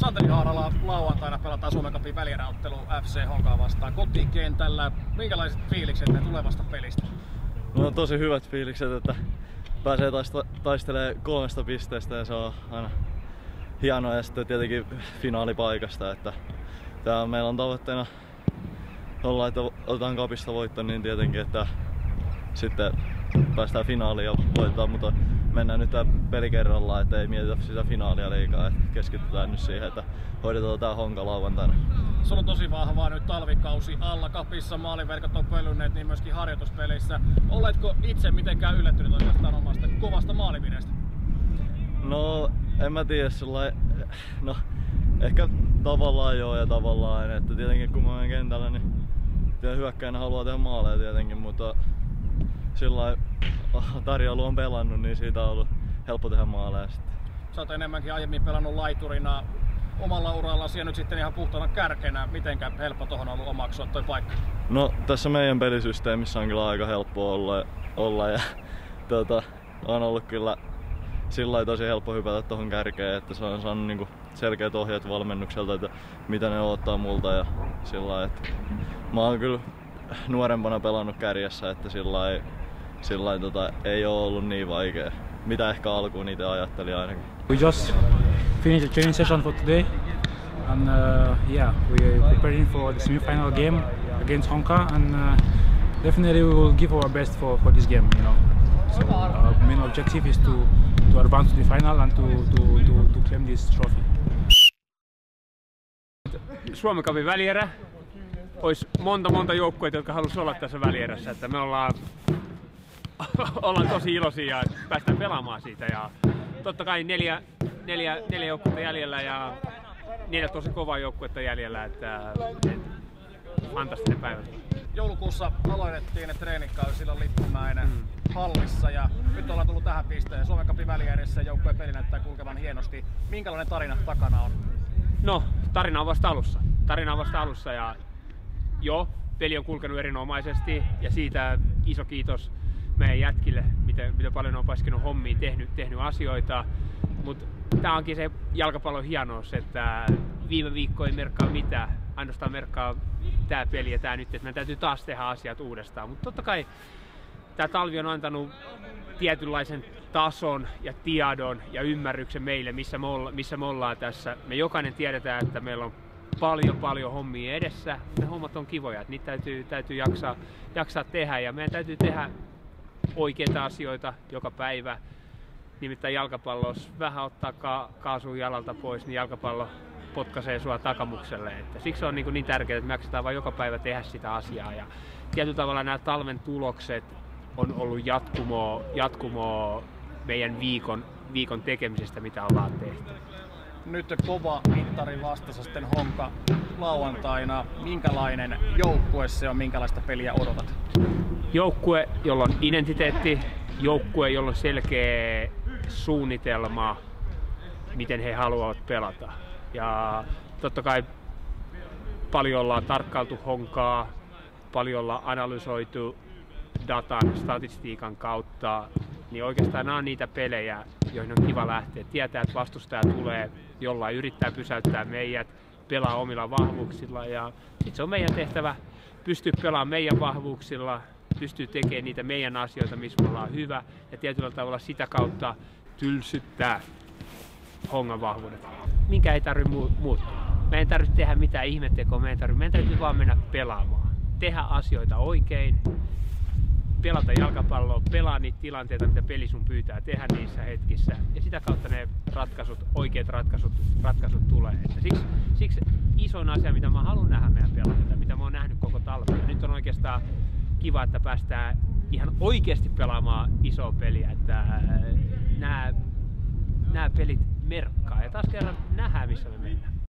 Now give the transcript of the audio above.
Santeri Haarala, lauantaina pelataan Suomen Cupin välieräottelu FC Honkaa vastaan kotikentällä. Minkälaiset fiilikset tulevasta pelistä? No tosi hyvät fiilikset, että pääsee taistelemaan 3 pisteestä ja se on aina hienoa, ja sitten tietenkin finaalipaikasta, että meillä on tavoitteena olla, että otetaan Cupista voitto, niin tietenkin, että sitten päästään finaaliin ja voitetaan, mutta mennään nyt tää peli kerrallaan, että ei mietitä sitä finaalia liikaa, että keskitytään nyt siihen, että hoidetaan tää Honka lauantaina. Sulla on tosi vahvaa nyt talvikausi alla, Cupissa maaliverkot on pölynneet, niin myöskin harjoituspeleissä. Oletko itse mitenkään yllättynyt oikeastaan omasta kovasta maalivireestä? No en mä tiedä, no ehkä tavallaan joo ja tavallaan, että tietenkin kun mä menen kentällä, niin hyökkäjänä haluaa tehdä maaleja tietenkin, mutta sillä tarjoilu on pelannut, niin siitä on ollut helppo tehdä maaleja sitten. Sä oot enemmänkin aiemmin pelannut laiturina omalla urallasi ja nyt sitten ihan puhtaana kärkenä. Mitenkä helppo tohon on ollut omaksua toi paikka? No tässä meidän pelisysteemissä on kyllä aika helppo olla ja on ollut kyllä sillä tosi helppo hypätä tohon kärkeen, että se on saanut niinku selkeät ohjeet valmennukselta, että mitä ne odottaa multa ja sillä että mä oon kyllä nuorempana pelannut kärjessä, että sillä ei oo ollut niin vaikea. Mitä ehkä alkuun itse ajattelin ainakin. We just finished the training session for today, and yeah, we're preparing for the semi-final game against Honka, and definitely we will give our best for this game. You know, so our main objective is to advance to the final and to claim this trophy. Suomen Cupin välierä. Olisi monta joukkueita, jotka haluaisi olla tässä välierässä, että me ollaan tosi iloisia ja päästään pelaamaan siitä, ja totta kai neljä joukkuetta jäljellä ja 4 tosi kovaa joukkuetta jäljellä, että fantastinen päivä. Joulukuussa aloitettiin ne treenikausi silloin Lippumäen hallissa ja nyt ollaan tullut tähän pisteeseen. Suomen Cupin välierässä joukkueen peli näyttää kulkevan hienosti. Minkälainen tarina takana on? No, tarina on vasta alussa ja joo, peli on kulkenut erinomaisesti ja siitä iso kiitos meidän jätkille, miten paljon on paskinut hommiin, tehnyt asioita. Mutta tää onkin se jalkapallon hienous, että viime viikko ei merkkaa mitään, ainoastaan merkkaa tää peli ja tää nyt, että meidän täytyy taas tehdä asiat uudestaan. Mutta totta kai tää talvi on antanut tietynlaisen tason ja tiedon ja ymmärryksen meille, missä me ollaan tässä. Me jokainen tiedetään, että meillä on paljon hommia edessä. Ne hommat on kivoja, että niitä täytyy jaksaa tehdä ja meidän täytyy tehdä oikeita asioita joka päivä. Nimittäin jalkapallossa vähän ottaa kaasua jalalta pois, niin jalkapallo potkaisee sua takamukselle. Että siksi on niin tärkeää, että me jaksetaan vain joka päivä tehdä sitä asiaa. Ja tietyllä tavalla nämä talven tulokset on ollut jatkumoa meidän viikon tekemisestä, mitä ollaan tehty. Nyt kova mittari vastassa sitten Honka lauantaina. Minkälainen joukkue se on, minkälaista peliä odotat? Joukkue, jolla on identiteetti, joukkue, jolla on selkeä suunnitelma, miten he haluavat pelata. Ja totta kai paljon ollaan tarkkailtu Honkaa, paljon ollaan analysoitu datan, statistiikan kautta, niin oikeastaan nämä on niitä pelejä, joihin on kiva lähteä. Tietää, että vastustaja tulee jollain, yrittää pysäyttää meidät, pelaa omilla vahvuuksilla ja sitten se on meidän tehtävä pystyä pelaamaan meidän vahvuuksilla, pystyy tekemään niitä meidän asioita, missä me ollaan hyvä ja tietyllä tavalla sitä kautta tylsyttää Hongan vahvuudet. Minkä ei tarvitse muuttua. Me ei tarvitse tehdä mitään ihmettekoa, meidän täytyy vaan mennä pelaamaan. Tehdä asioita oikein, pelata jalkapalloa, pelaa niitä tilanteita, mitä peli sun pyytää tehdä niissä hetkissä. Ja sitä kautta ne oikeat ratkaisut tulee. Että siksi isoin asia, mitä mä haluan nähdä meidän pelaajilta, mitä mä oon nähnyt koko talven. Ja nyt on oikeastaan kiva, että päästään ihan oikeasti pelaamaan isoa peliä. Että nämä pelit merkkaa. Ja taas kerran nähdään, missä me mennään.